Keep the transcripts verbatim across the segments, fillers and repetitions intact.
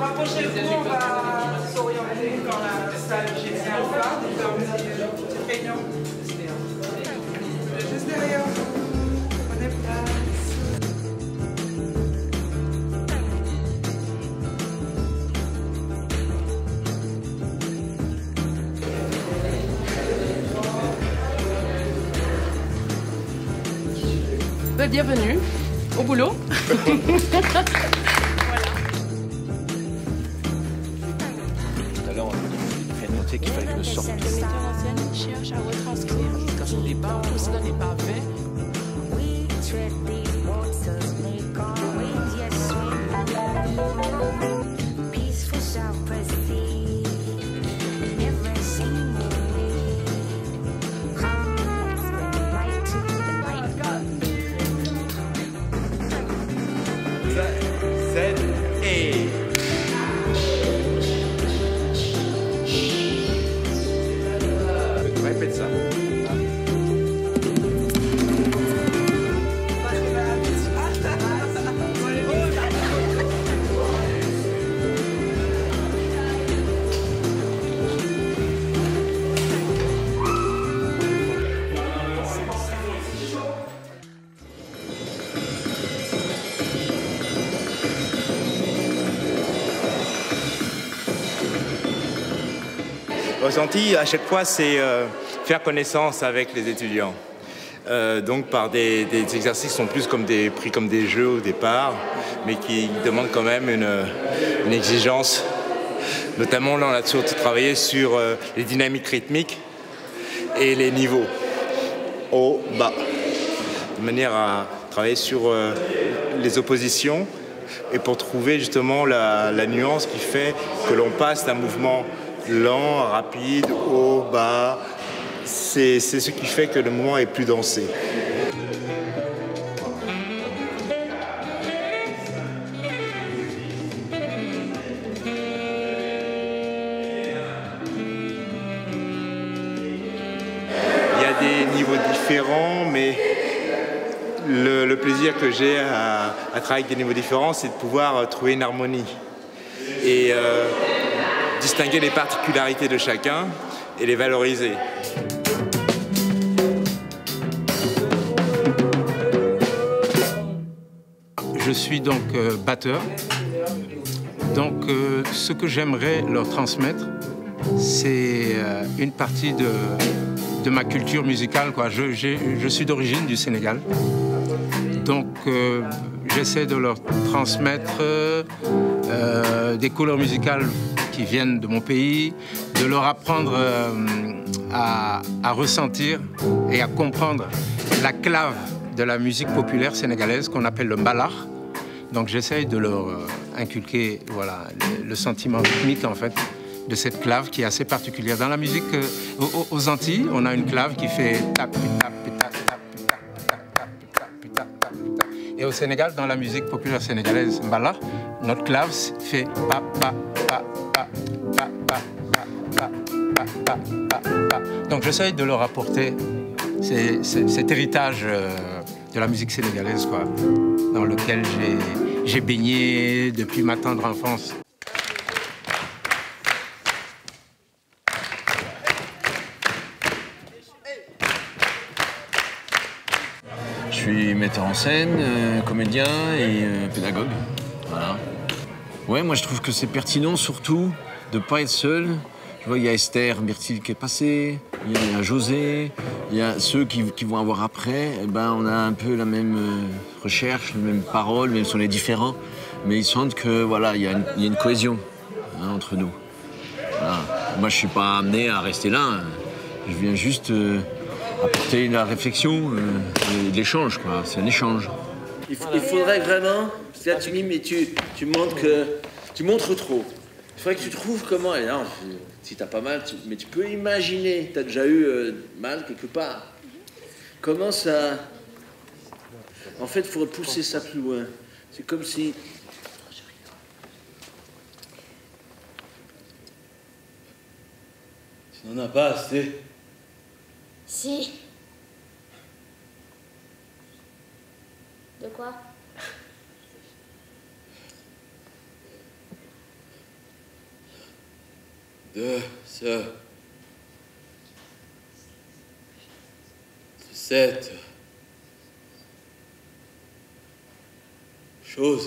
rapprochez-vous, on va s'orienter dans la salle G Alpha, dans une petite réunion. Juste derrière vous, prenez place. Bienvenue au boulot. Tout à l'heure, on a noté qu'il fallait que je sorte. Le metteur en scène cherche à retranscrire quand son départ aussi dans les parfaits. sept et... Répète ça. Ressenti, à chaque fois, c'est euh, faire connaissance avec les étudiants. Euh, donc par des, des exercices qui sont plus comme des, pris comme des jeux au départ, mais qui demandent quand même une, une exigence. Notamment, là, on a surtout travaillé sur euh, les dynamiques rythmiques et les niveaux, haut, bas, de manière à travailler sur euh, les oppositions et pour trouver justement la, la nuance qui fait que l'on passe d'un mouvement lent, rapide, haut, bas. C'est ce qui fait que le mouvement est plus dansé. Il y a des niveaux différents, mais le, le plaisir que j'ai à, à travailler avec des niveaux différents, c'est de pouvoir trouver une harmonie. Et euh, distinguer les particularités de chacun et les valoriser. Je suis donc euh, batteur. Donc euh, ce que j'aimerais leur transmettre, c'est euh, une partie de, de ma culture musicale, quoi. Je, je suis d'origine du Sénégal. Donc euh, j'essaie de leur transmettre euh, euh, des couleurs musicales qui viennent de mon pays, de leur apprendre euh, à, à ressentir et à comprendre la clave de la musique populaire sénégalaise qu'on appelle le mbalax. Donc j'essaye de leur euh, inculquer voilà, le, le sentiment rythmique en fait de cette clave qui est assez particulière. Dans la musique euh, aux, aux Antilles, on a une clave qui fait tap, tap, tap, tap, tap, tap, tap, tap, tap, tap. Et au Sénégal, dans la musique populaire sénégalaise mbalax, notre clave fait pa pa pa pa pa pa pa pa pa pa pa. Donc j'essaye de leur apporter ces, ces, cet héritage euh, de la musique sénégalaise, quoi, dans lequel j'ai baigné depuis ma tendre enfance. Je suis metteur en scène, euh, comédien et euh, pédagogue. Voilà. Ouais, moi je trouve que c'est pertinent surtout de ne pas être seul. Tu vois, il y a Esther Myrtille qui est passée, il y a José, il y a ceux qui, qui vont avoir après. Eh ben, on a un peu la même euh, recherche, les mêmes paroles, même si on est différents. Mais ils sentent que voilà, il y a une, il y a une cohésion hein, entre nous. Voilà. Moi, je suis pas amené à rester là. Hein. Je viens juste euh, apporter la réflexion euh, et l'échange, quoi. C'est un échange. Il, il faudrait vraiment, là tu mimes, mais tu, tu montres que tu montres trop. Il faudrait que tu trouves comment. Et non, si t'as pas mal, tu, mais tu peux imaginer, t'as déjà eu euh, mal quelque part. Comment ça. En fait, il faudrait pousser ça plus loin. C'est comme si. Tu n'en as pas assez. Si. De quoi? de ce... de cette... chose.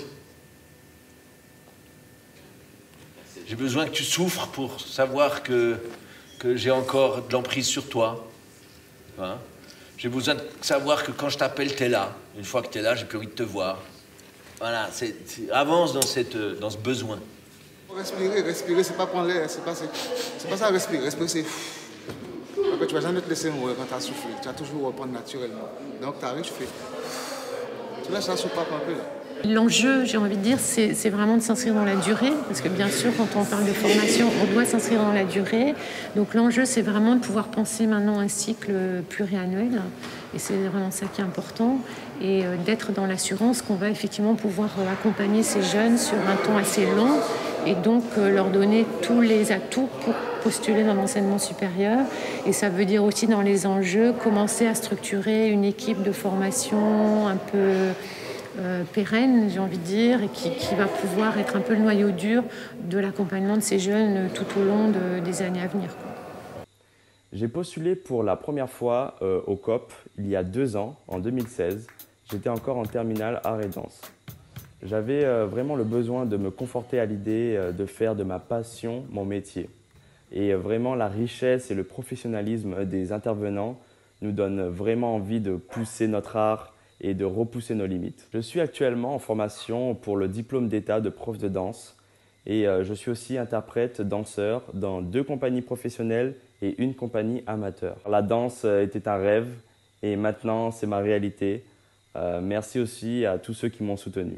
J'ai besoin que tu souffres pour savoir que, que j'ai encore de l'emprise sur toi. Hein? J'ai besoin de savoir que quand je t'appelle, t'es là. Une fois que t'es là, j'ai plus envie de te voir. Voilà, c'est, c'est, avance dans, cette, dans ce besoin. Respirer, respirer, c'est pas prendre l'air, c'est pas, c'est, c'est pas ça respirer. Respirer, c'est... Parce que tu vas jamais te laisser mourir quand tu as soufflé. Tu vas toujours reprendre naturellement. Donc tu arrives, tu fais... Tu laisses la soupape un peu là. L'enjeu, j'ai envie de dire, c'est, c'est vraiment de s'inscrire dans la durée, parce que bien sûr, quand on parle de formation, on doit s'inscrire dans la durée. Donc l'enjeu, c'est vraiment de pouvoir penser maintenant un cycle pluriannuel, et c'est vraiment ça qui est important, et d'être dans l'assurance qu'on va effectivement pouvoir accompagner ces jeunes sur un temps assez long, et donc leur donner tous les atouts pour postuler dans l'enseignement supérieur. Et ça veut dire aussi dans les enjeux, commencer à structurer une équipe de formation un peu... Euh, pérenne, j'ai envie de dire, et qui, qui va pouvoir être un peu le noyau dur de l'accompagnement de ces jeunes tout au long de, des années à venir. J'ai postulé pour la première fois euh, au C O P il y a deux ans, en deux mille seize. J'étais encore en terminale art et danse. J'avais euh, vraiment le besoin de me conforter à l'idée euh, de faire de ma passion mon métier. Et euh, vraiment la richesse et le professionnalisme des intervenants nous donnent vraiment envie de pousser notre art et de repousser nos limites. Je suis actuellement en formation pour le diplôme d'état de prof de danse et euh, je suis aussi interprète danseur dans deux compagnies professionnelles et une compagnie amateur. La danse était un rêve et maintenant c'est ma réalité. Euh, merci aussi à tous ceux qui m'ont soutenu.